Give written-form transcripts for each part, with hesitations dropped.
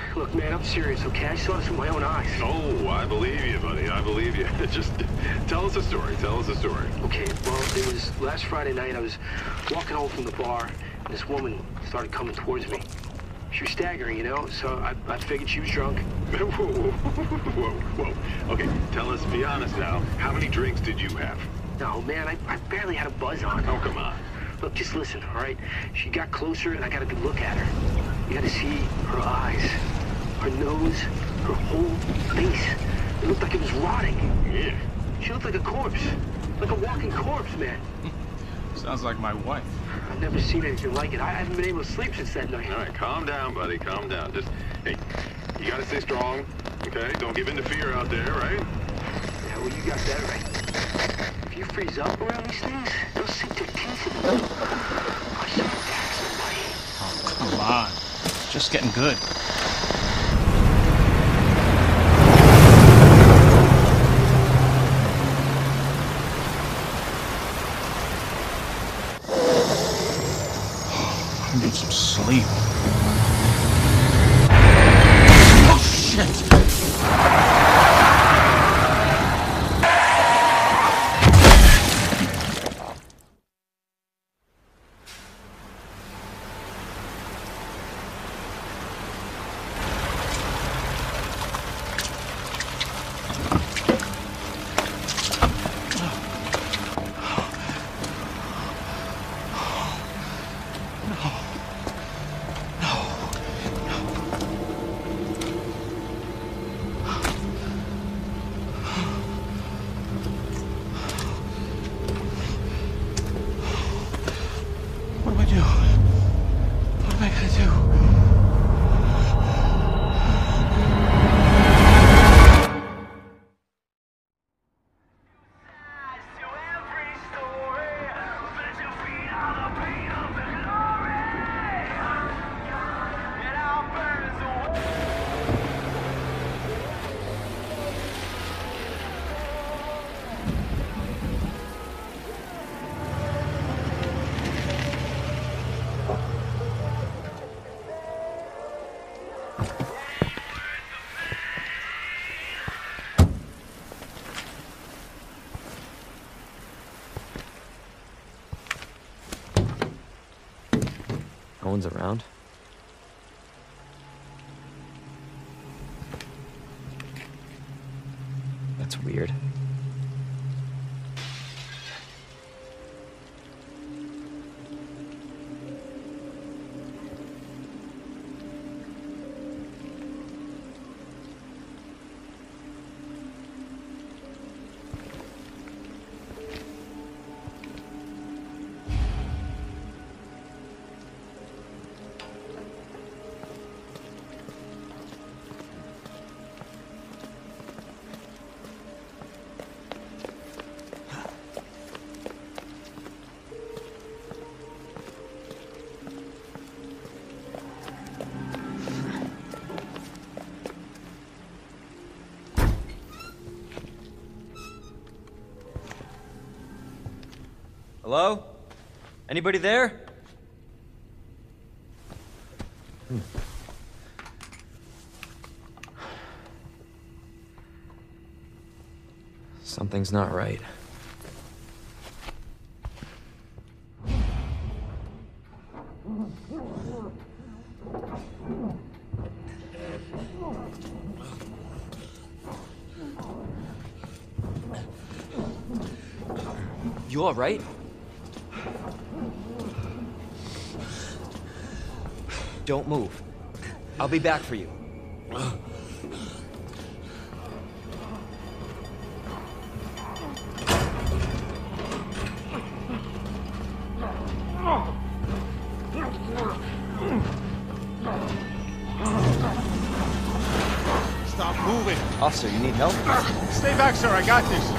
Look, man, I'm serious, okay? I saw this with my own eyes. Oh, I believe you, buddy. I believe you. Just tell us a story. Tell us a story. Okay, well, it was last Friday night. I was walking home from the bar, and this woman started coming towards me. She was staggering, you know, so I figured she was drunk. Whoa. Okay, tell us, be honest now, how many drinks did you have? No, man, I barely had a buzz on. Oh, come on. Look, just listen, all right? She got closer, and I got a good look at her. You got to see her eyes, her nose, her whole face. It looked like it was rotting. Yeah. She looked like a corpse. Like a walking corpse, man. Sounds like my wife. I've never seen anything like it. I haven't been able to sleep since that night. All right, calm down, buddy. Calm down. Just, hey, you gotta stay strong, okay? Don't give in to fear out there, right? Yeah, well, you got that right. If you freeze up around these things, they'll sink their teeth in you. I should attack somebody. Oh, come on. It's just getting good. I need some sleep. Oh, shit! What do I do? What am I gonna do? No one's around. That's weird. Hello? Anybody there? Something's not right. You all right? Don't move. I'll be back for you. Stop moving. Officer, you need help? Stay back, sir. I got this.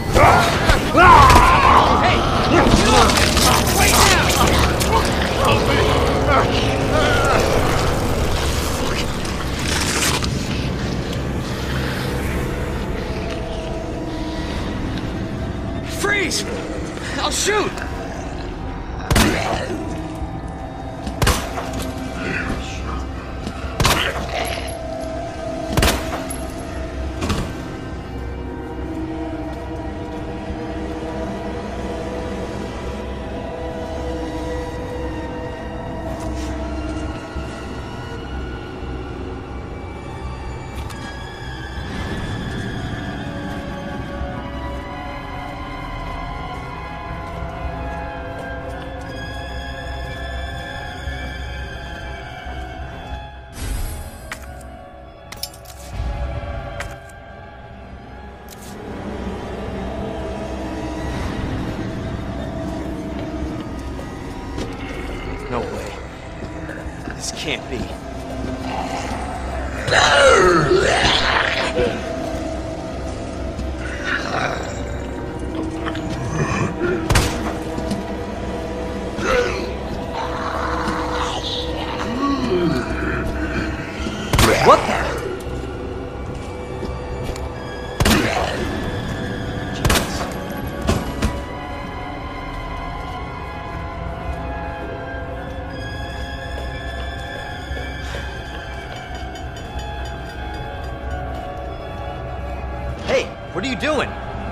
Freeze! I'll shoot! This can't be. What the? Hey, what are you doing?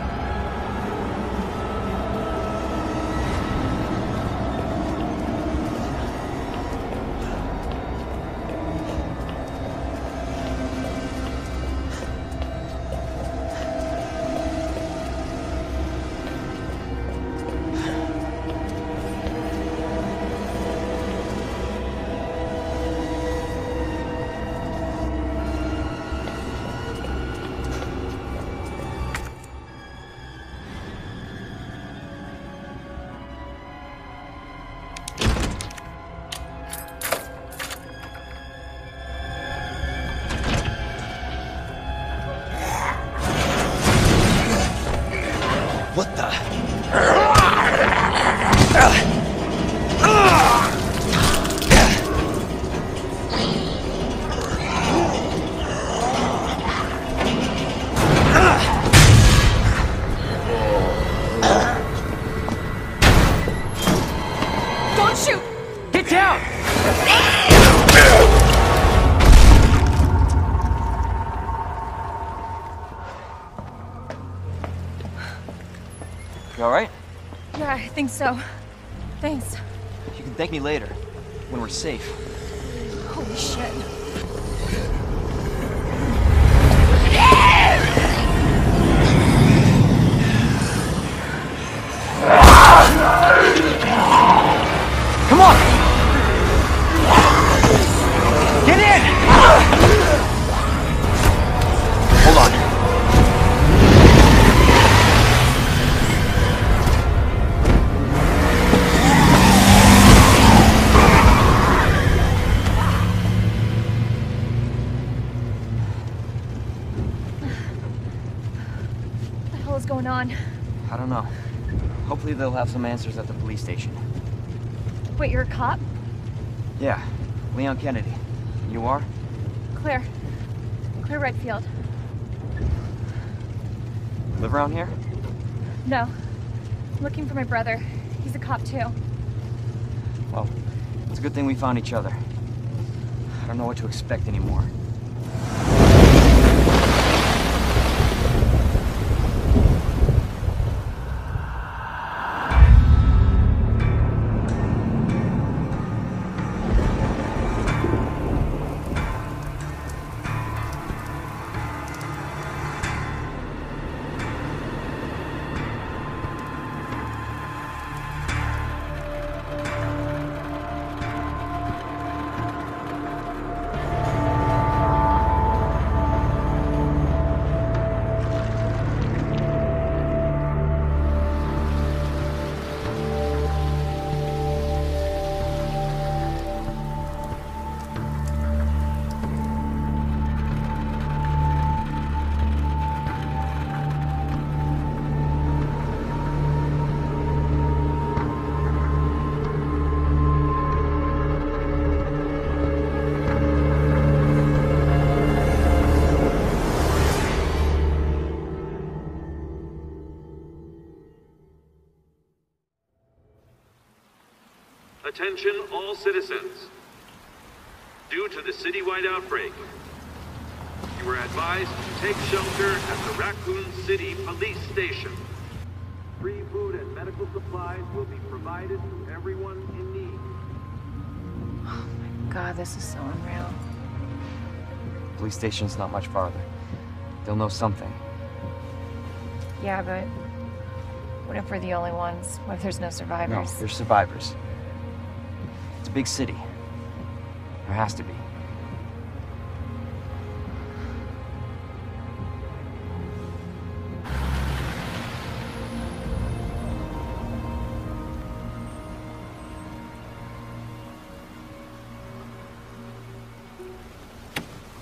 What the? Don't shoot! Get down! You alright? Yeah, I think so. Thanks. You can thank me later, when we're safe. Holy shit. Come on! Get in! Hold on. What the hell is going on? I don't know. Hopefully they'll have some answers at the police station. Wait, you're a cop? Yeah, Leon Kennedy. You are? Claire. Claire Redfield. Live around here? No. I'm looking for my brother. He's a cop too. Well, it's a good thing we found each other. I don't know what to expect anymore. Attention all citizens. Due to the citywide outbreak, you are advised to take shelter at the Raccoon City Police Station. Free food and medical supplies will be provided to everyone in need. Oh my god, this is so unreal. Police station's not much farther. They'll know something. Yeah, but what if we're the only ones? What if there's no No, survivors? there's survivors. It's a big city. There has to be.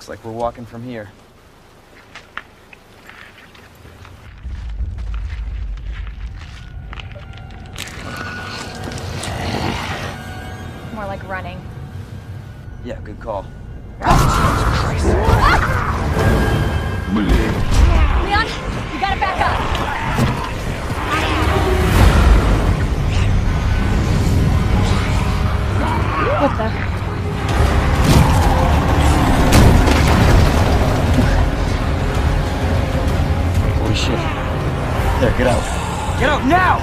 Looks like we're walking from here. More like running. Yeah, good call. Leon, you gotta back up. What the? Holy shit. There, get out. Get out now!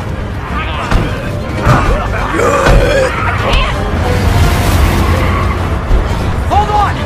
I can't! Hold on!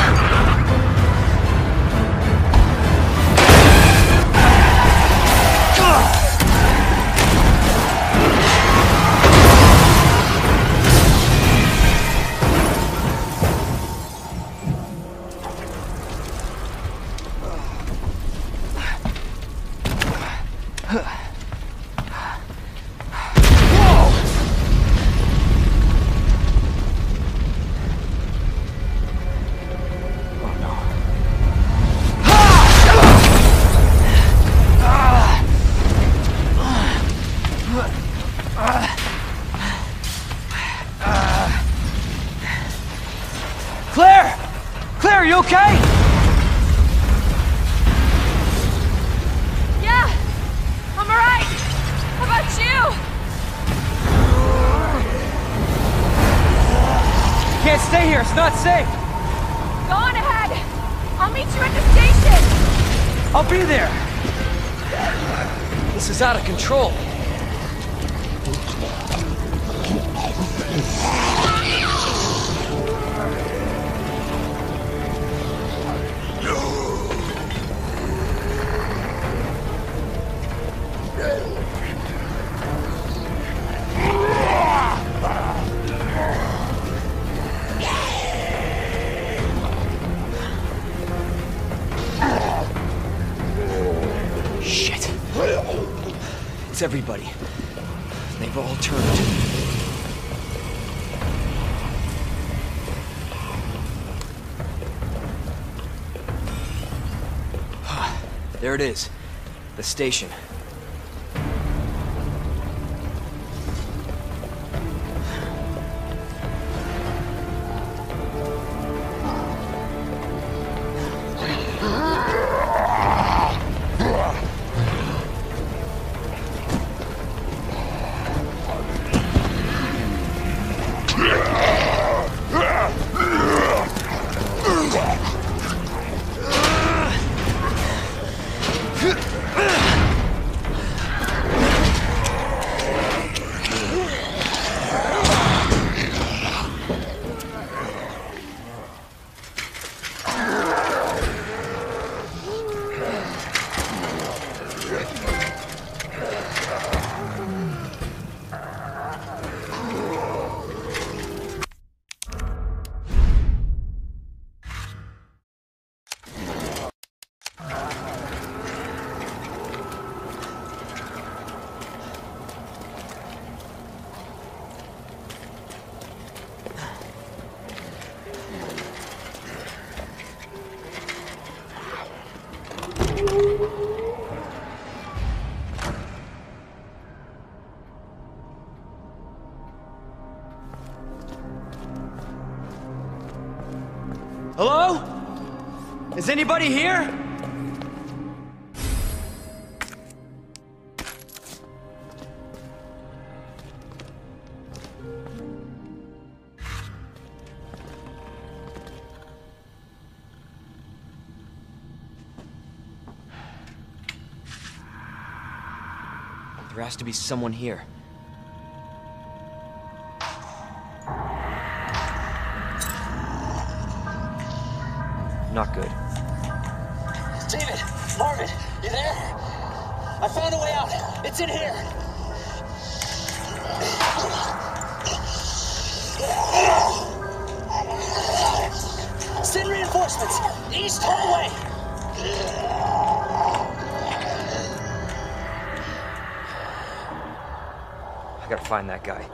Claire! Claire, are you okay? Yeah! I'm alright! How about you? You can't stay here, it's not safe! Go on ahead! I'll meet you at the station! I'll be there! This is out of control. Shit. It's everybody. They've all turned. There it is. The station. Hello? Is anybody here? There has to be someone here. Not good. David! Marvin! You there? I found a way out! It's in here! Send reinforcements! East hallway! I gotta find that guy.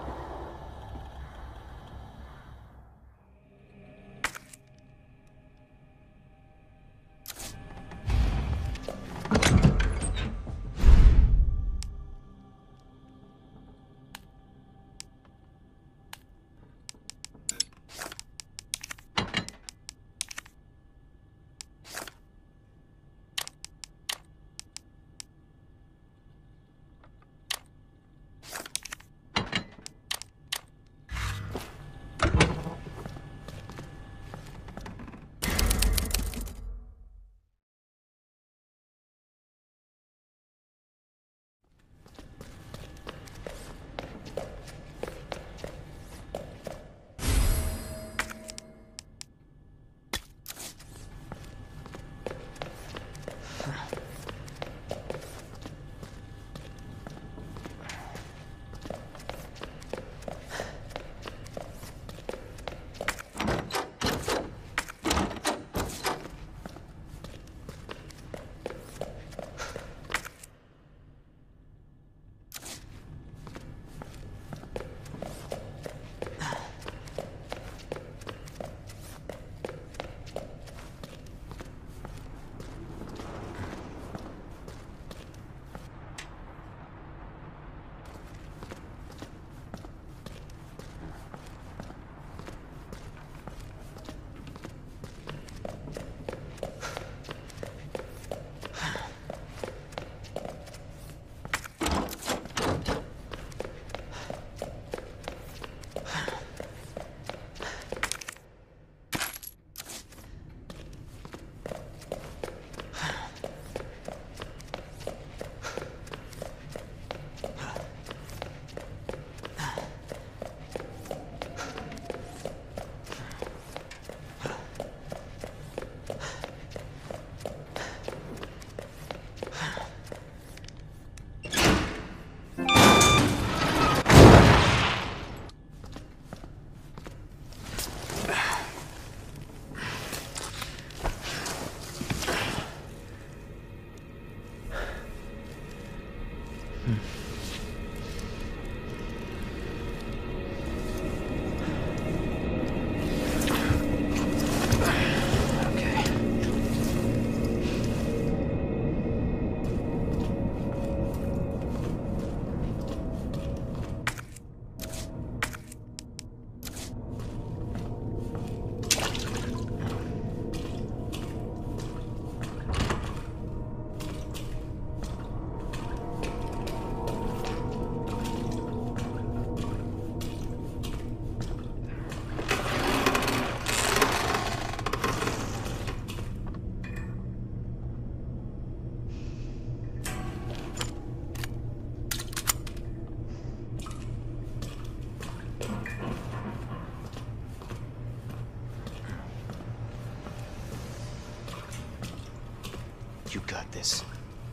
You got this.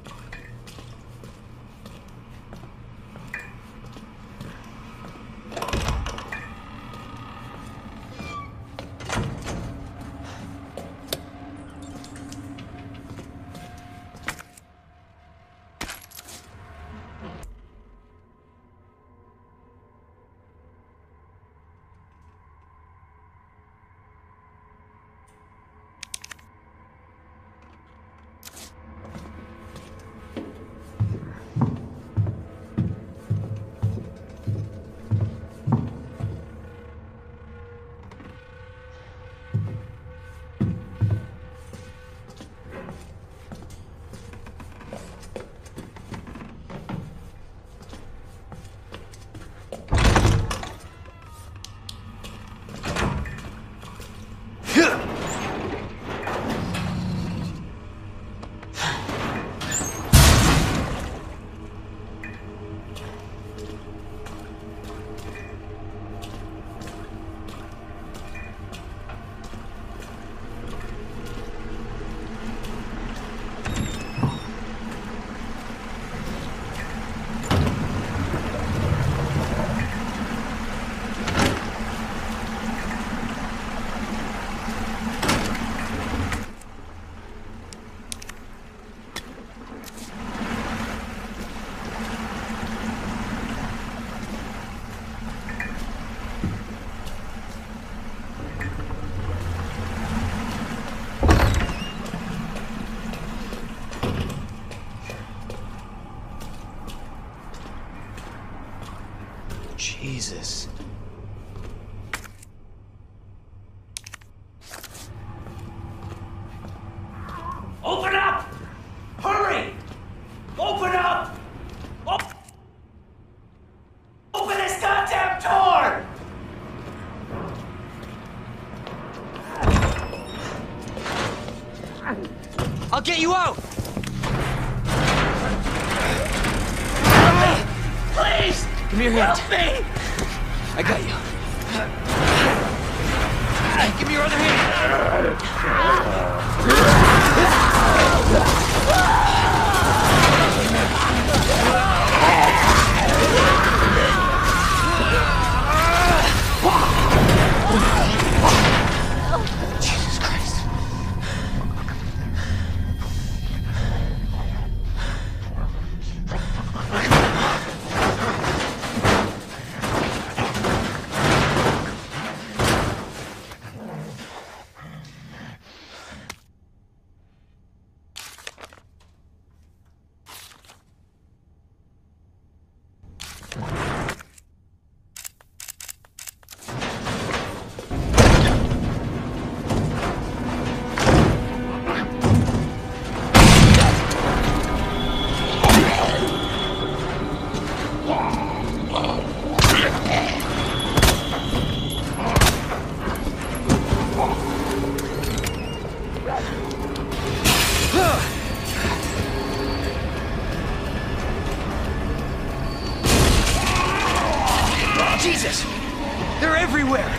Jesus. Open up! Hurry! Open up! Open this goddamn door! I'll get you out! Please! Give me your hand. Help me! I got you. Give me your other hand. Jesus Christ. Jesus! They're everywhere!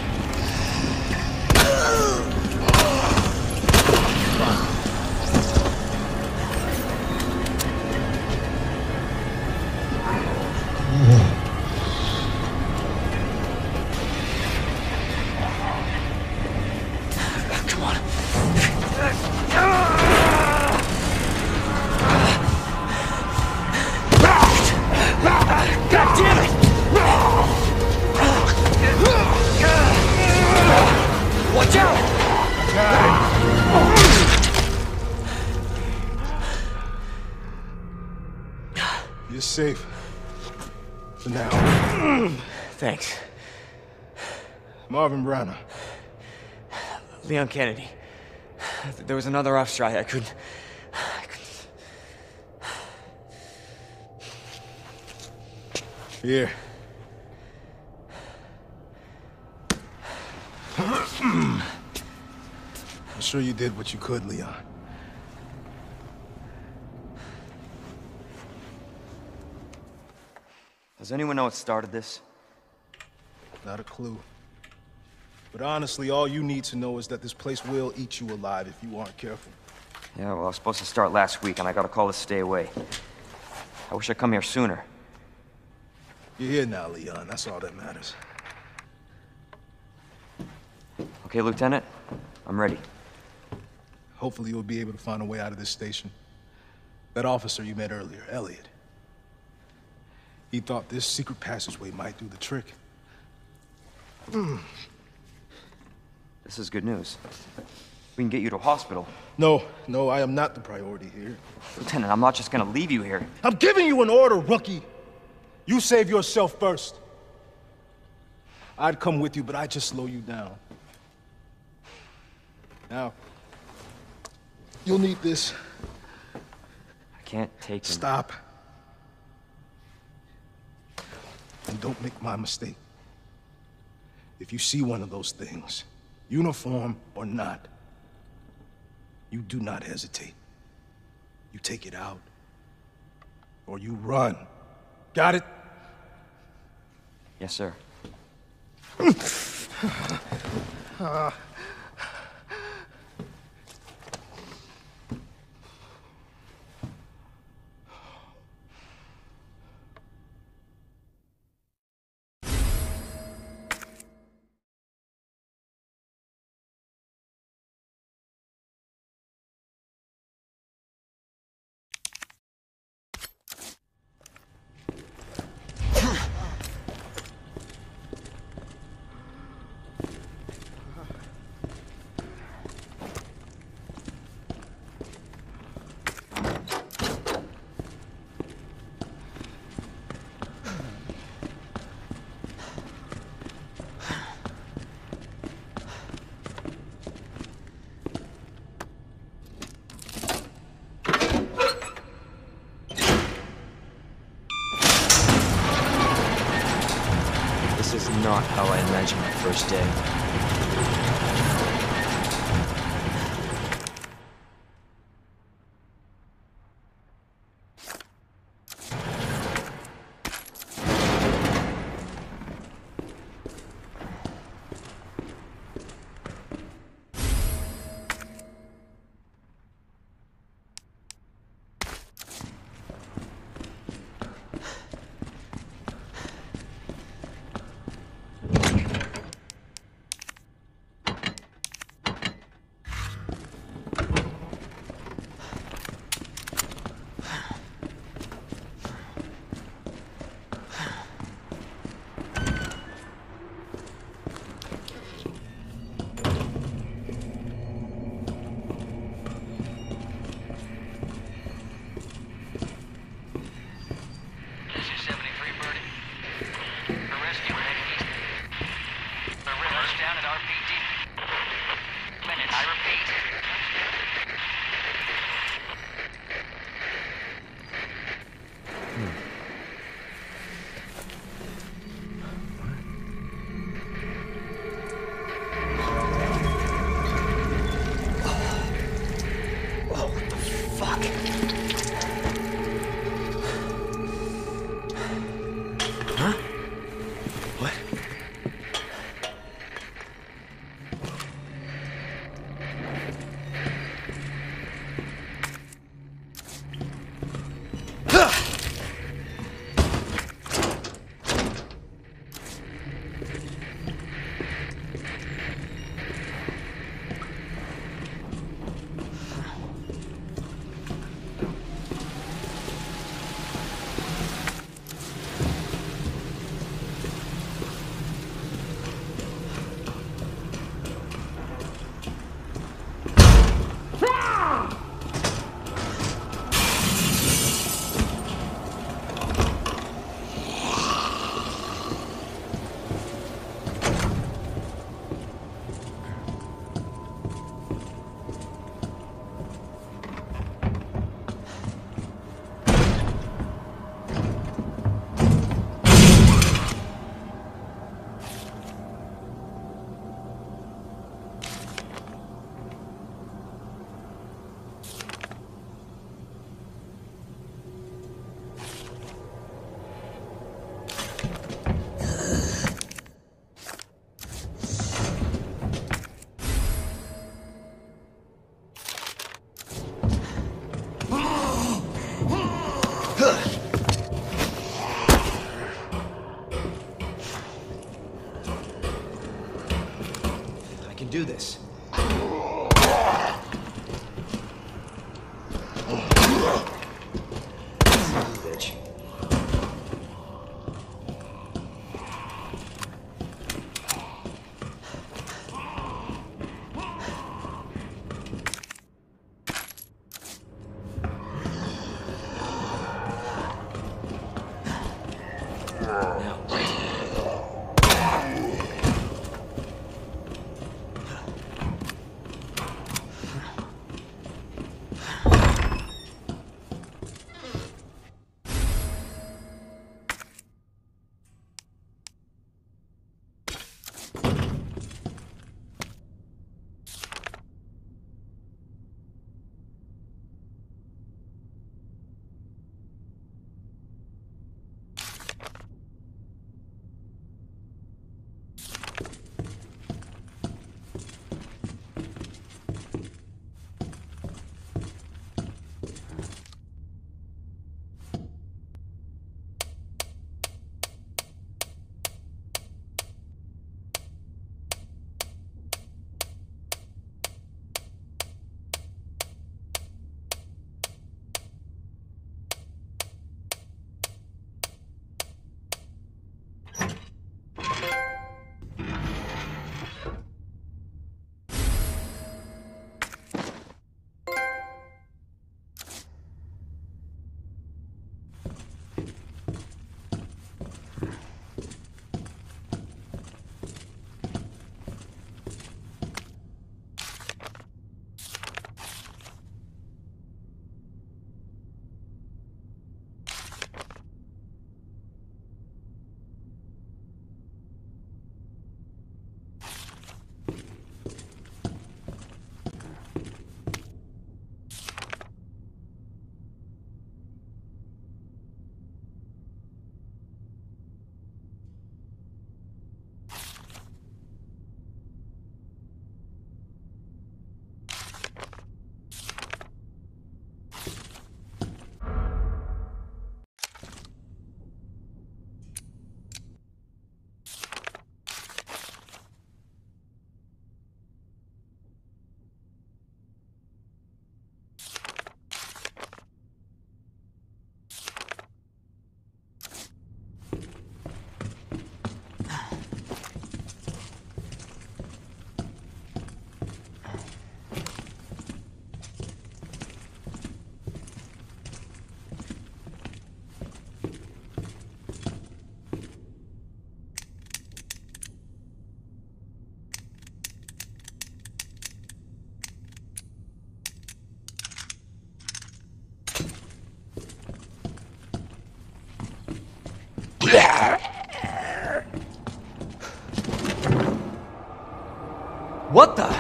Come on. You're safe. For now. Thanks. Marvin Browner. Leon Kennedy. There was another off strike. I couldn't... Here. I'm sure you did what you could, Leon. Does anyone know what started this? Not a clue. But honestly, all you need to know is that this place will eat you alive if you aren't careful. Yeah, well, I was supposed to start last week, and I got a call to stay away. I wish I'd come here sooner. You're here now, Leon. That's all that matters. Okay, Lieutenant? I'm ready. Hopefully you'll be able to find a way out of this station. That officer you met earlier, Elliot. He thought this secret passageway might do the trick. This is good news. We can get you to a hospital. No, I am not the priority here. Lieutenant, I'm not just gonna leave you here. I'm giving you an order, rookie! You save yourself first. I'd come with you, but I'd just slow you down. Now, you'll need this. I can't take him. Stop. And don't make my mistake. If you see one of those things, uniform or not, you do not hesitate. You take it out, or you run. Got it? Yes, sir. This is not how I imagined my first day. bitch. What the?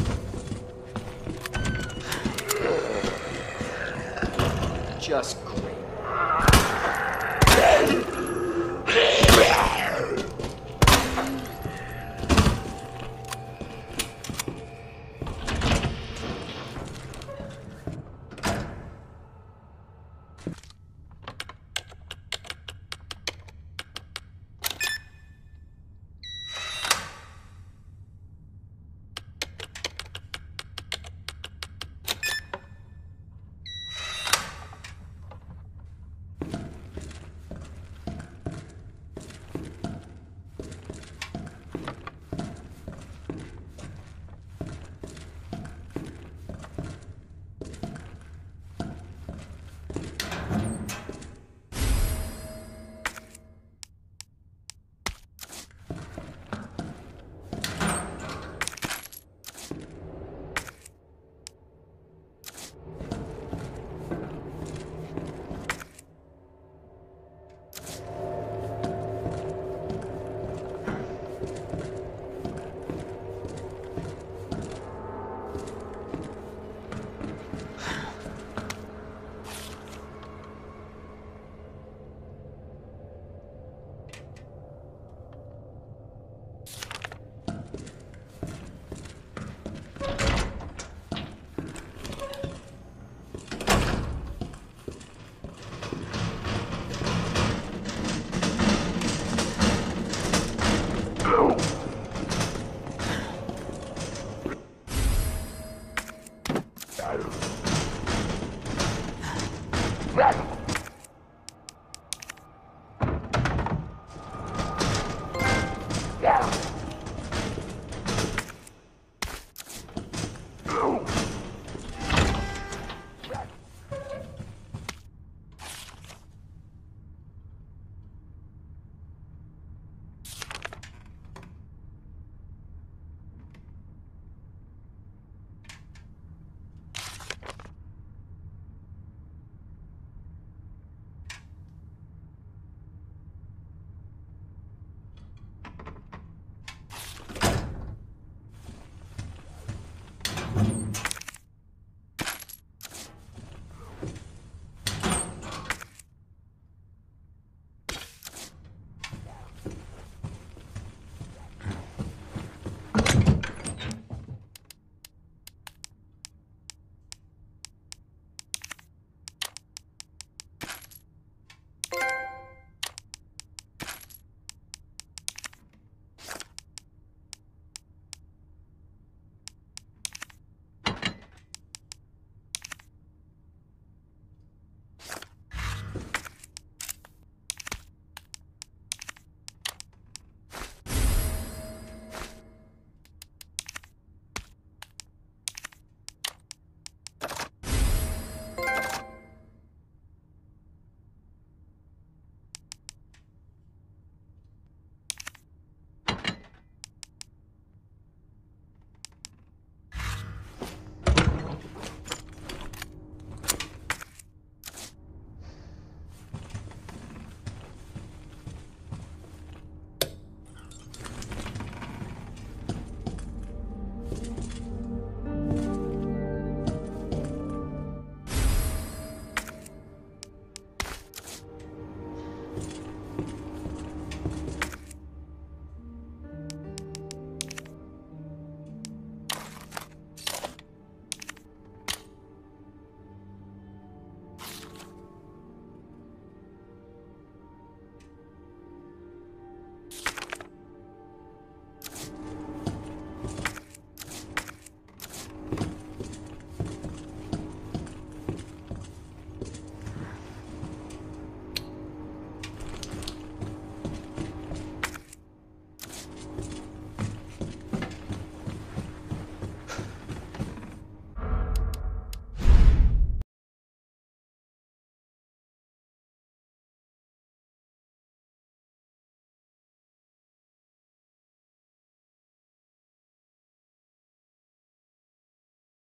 Just great.